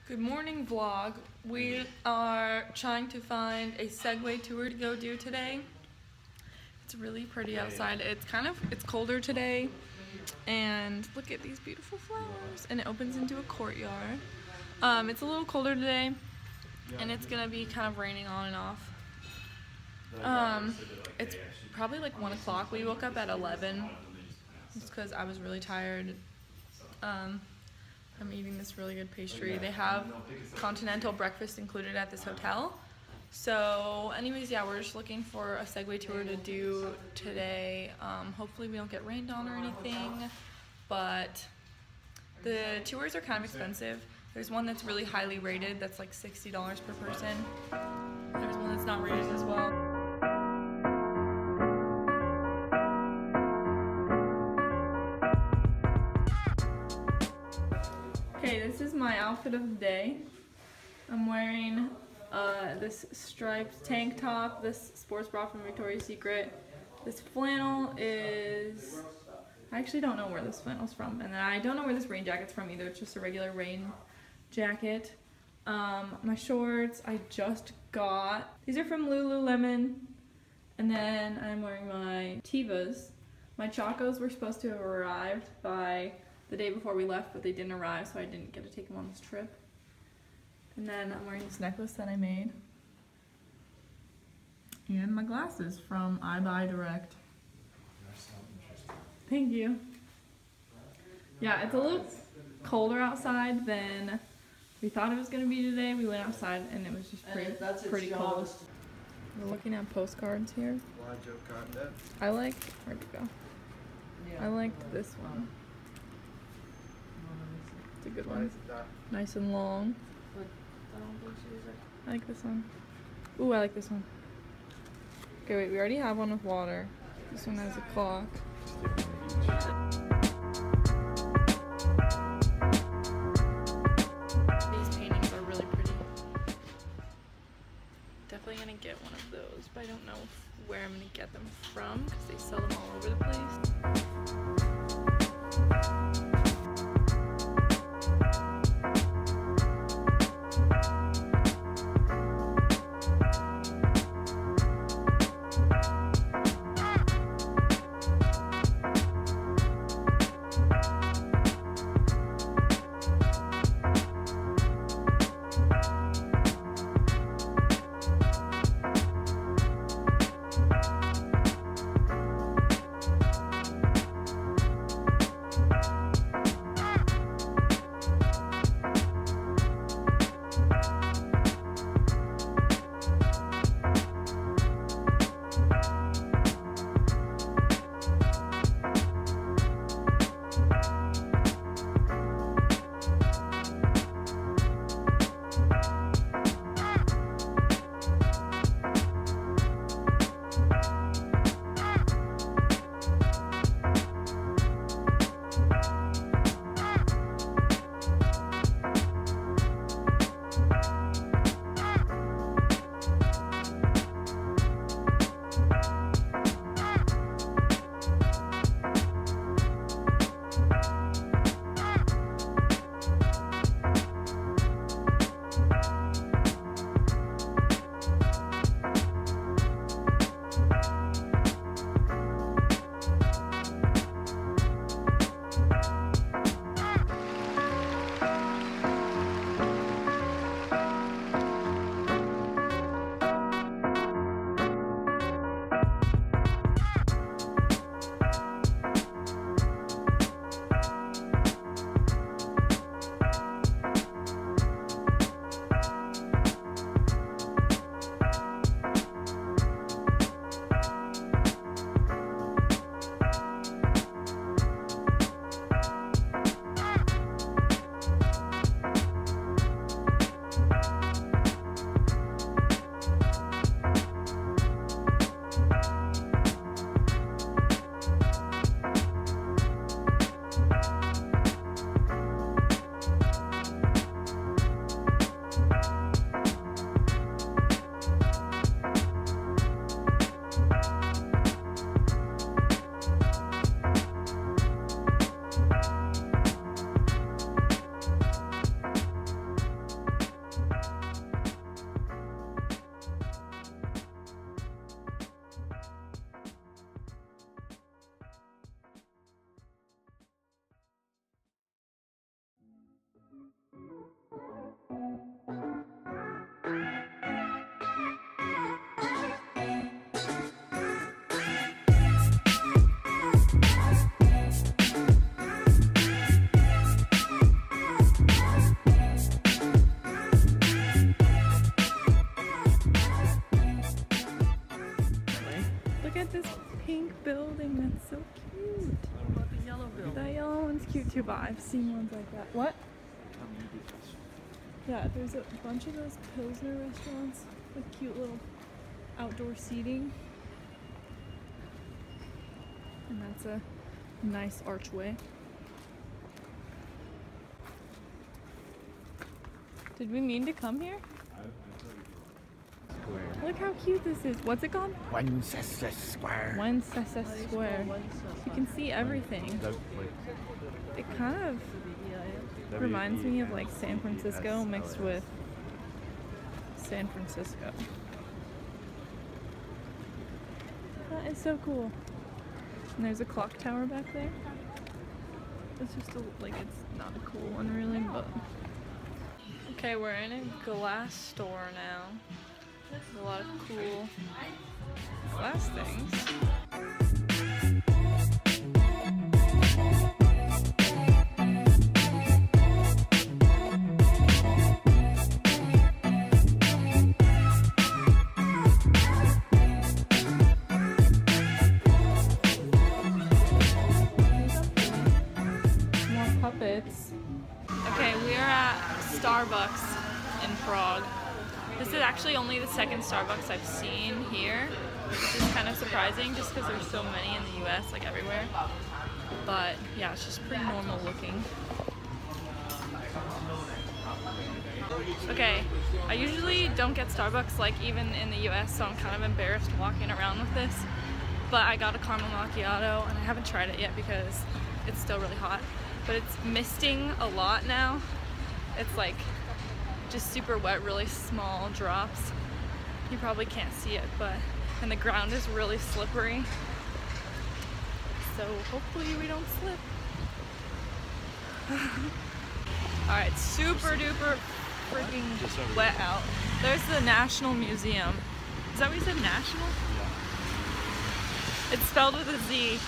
Good morning vlog. We are trying to find a Segway tour to go do today. It's really pretty outside. It's colder today, and look at these beautiful flowers, and it opens into a courtyard. It's a little colder today, and it's gonna be kind of raining on and off. It's probably like 1 o'clock. We woke up at 11 just because I was really tired. I'm eating this really good pastry. They have continental breakfast included at this hotel. So anyways, yeah, we're just looking for a Segway tour to do today. Hopefully we don't get rained on or anything, but the tours are kind of expensive. There's one that's really highly rated that's like $60 per person. There's one that's not rated as well. Okay, this is my outfit of the day. I'm wearing this striped tank top, this sports bra from Victoria's Secret. This flannel is, I actually don't know where this flannel's from, and then I don't know where this rain jacket's from either. It's just a regular rain jacket. My shorts I just got. These are from Lululemon. And then I'm wearing my Tevas. My Chacos were supposed to have arrived by the day before we left, but they didn't arrive, so I didn't get to take them on this trip. And then I'm wearing this necklace that I made. And my glasses from iBuyDirect. Thank you. Yeah, it's a little colder outside than we thought it was going to be today. We went outside and it was just pretty cold. We're looking at postcards here. I like, where'd it go? I liked this one. It's a good one. Nice and long. I like this one. Ooh, I like this one. Okay, wait, we already have one with water. This one has a clock. These paintings are really pretty. Definitely gonna get one of those, but I don't know where I'm gonna get them from because they sell them all over the place. Cuba. I've seen ones like that. What? Yeah, there's a bunch of those Pilsner restaurants with cute little outdoor seating. And that's a nice archway. Did we mean to come here? Look how cute this is. What's it called? Wenceslas Square. Wenceslas Square. You can see everything. It kind of reminds me of like San Francisco mixed with San Francisco. That is so cool. And there's a clock tower back there. It's just like, it's not a cool one really, but. Okay, we're in a glass store now. There's a lot of cool glass things. More puppets. Okay, we are at Starbucks in Prague. This is actually only the second Starbucks I've seen here, which is kind of surprising just because there's so many in the US, like everywhere. But yeah, it's just pretty normal looking. Okay, I usually don't get Starbucks like even in the US, so I'm kind of embarrassed walking around with this. But I got a caramel macchiato and I haven't tried it yet because it's still really hot. But it's misting a lot now. It's like just super wet, really small drops. You probably can't see it, and the ground is really slippery. So hopefully we don't slip. Alright, super duper freaking wet out. There's the National Museum. Is that what you said, National? Yeah. It's spelled with a Z.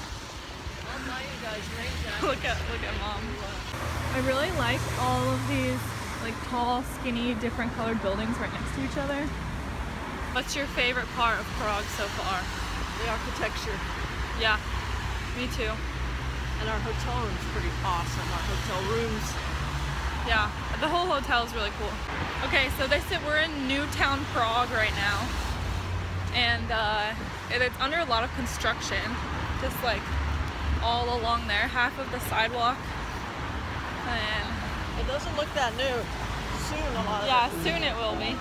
Look at Mom. I really like all of these like tall, skinny, different colored buildings right next to each other. What's your favorite part of Prague so far? The architecture. Yeah, me too. And our hotel room's pretty awesome. Our hotel rooms. Yeah, the whole hotel is really cool. Okay, so they said we're in Newtown, Prague right now. And it's under a lot of construction. Just like all along there, half of the sidewalk. And it doesn't look that new. Soon a lot of yeah, soon it will be.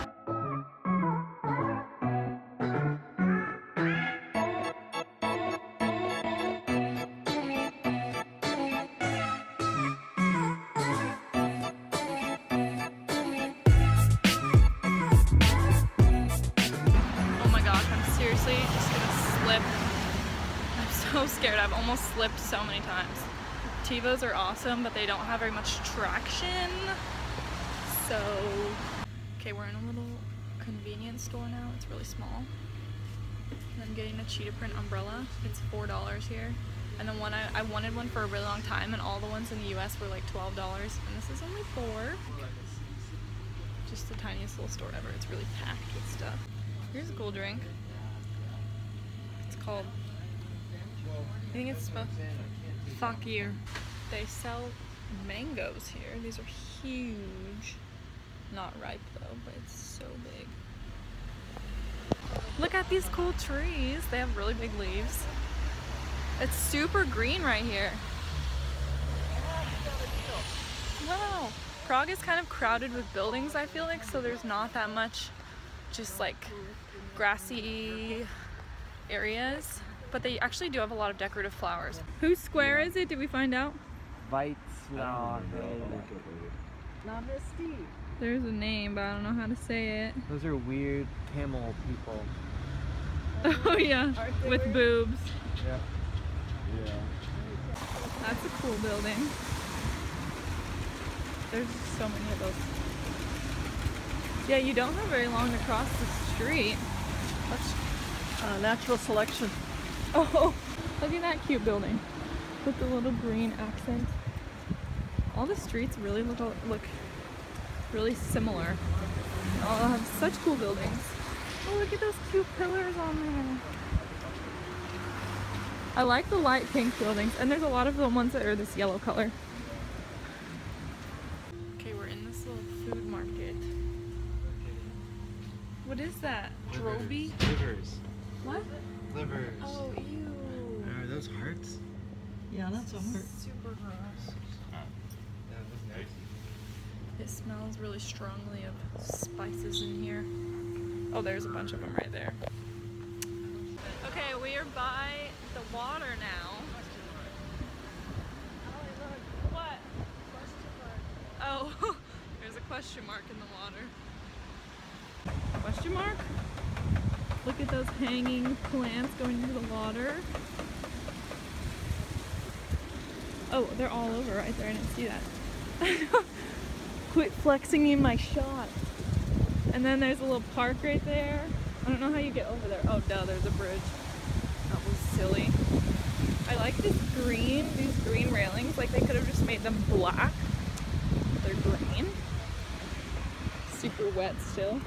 Oh my gosh, I'm seriously just gonna slip. I'm so scared. I've almost slipped so many times. Tivos are awesome, but they don't have very much traction. So, okay, we're in a little convenience store now. It's really small. And I'm getting a cheetah print umbrella. It's $4 here. And then I wanted one for a really long time, and all the ones in the US were like $12, and this is only $4. Just the tiniest little store ever. It's really packed with stuff. Here's a cool drink. It's called, I think it's Fakir. They sell mangoes here. These are huge. Not ripe though, but it's so big. Look at these cool trees. They have really big leaves. It's super green right here. Wow. Prague is kind of crowded with buildings, I feel like, so there's not that much just like grassy areas. But they actually do have a lot of decorative flowers. Whose square is it? Did we find out? Weizlar. There's a name, but I don't know how to say it. Those are weird camel people. Oh yeah, with weird boobs. Yeah. Yeah. That's a cool building. There's so many of those. Yeah, you don't have very long to cross the street. That's natural selection. Oh, look at that cute building with the little green accent. All the streets really look really similar. All have such cool buildings. Oh, look at those cute pillars on there. I like the light pink buildings, and there's a lot of the ones that are this yellow color. food market. What is that? Droby? Livers. What? Livers. Oh, ew. Are those hearts? Yeah, that's a heart. Super gross. Yeah, that's nice. It smells really strongly of spices in here. Oh, there's a bunch of them right there. Okay, we are by the water now. What? Oh, there's a question mark in the water. Question mark? Look at those hanging plants going into the water. Oh, they're all over right there. I didn't see that. Quit flexing in my shot. And then there's a little park right there. I don't know how you get over there. Oh, duh, there's a bridge. That was silly. I like these green railings. Like they could have just made them black. They're green. Super wet still.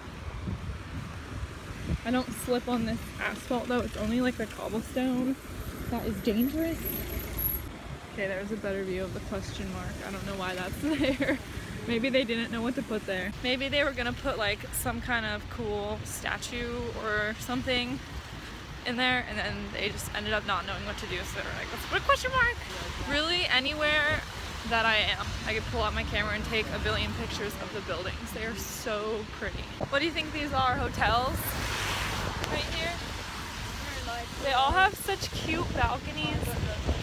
I don't slip on this asphalt though. It's only like the cobblestone. That is dangerous. Okay, there's a better view of the question mark. I don't know why that's there. Maybe they didn't know what to put there. Maybe they were gonna put like some kind of cool statue or something in there, and then they just ended up not knowing what to do, so they were like, let's put a question mark. Really, anywhere that I am, I could pull out my camera and take a billion pictures of the buildings. They are so pretty. What do you think these are? Hotels? Right here? They all have such cute balconies.